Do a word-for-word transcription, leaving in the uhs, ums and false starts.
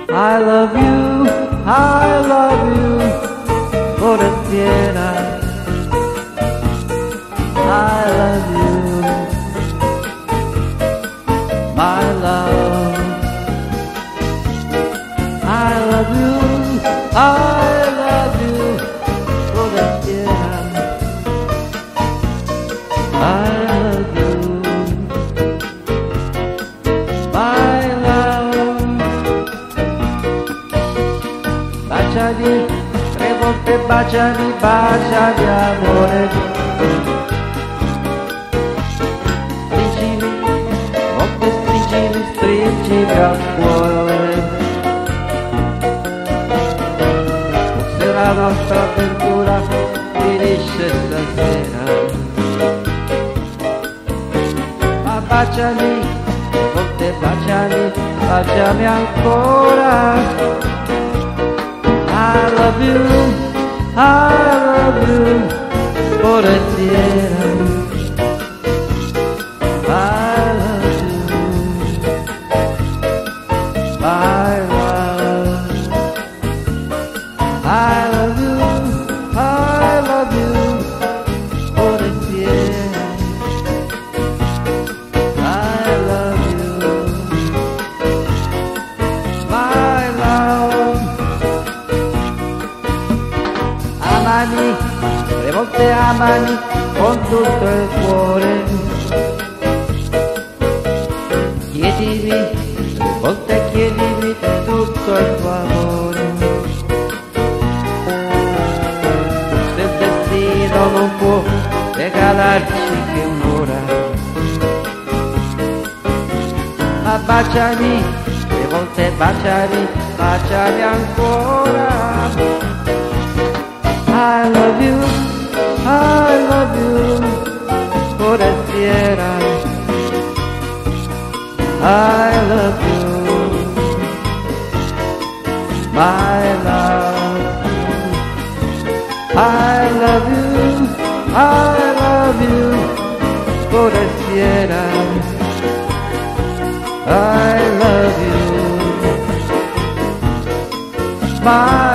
I love you, I love you, forestiera. I love you, my love. I love you, I love you, forestiera. I love you, my love. Baciami, tre volte baciami, baciami amore. Stringimi, volte stringimi, stringimi al cuore. Forse la nostra avventura finisce stasera. Ma baciami, tre volte baciami, baciami ancora. I love you, I love you, forestiera. I love you, my love. I love you, I love you, forestiera. I love you, my love. Amani, tre volte amani con tutto il cuore. Chiedimi, tre volte chiedimi tutto il tuo amore. Se il destino non può regalarci che un'ora, ma baciami, tre volte baciami, baciami ancora. I love you, I love you, forestiera. I love you, my love. I love you, I love you, forestiera. I love you, my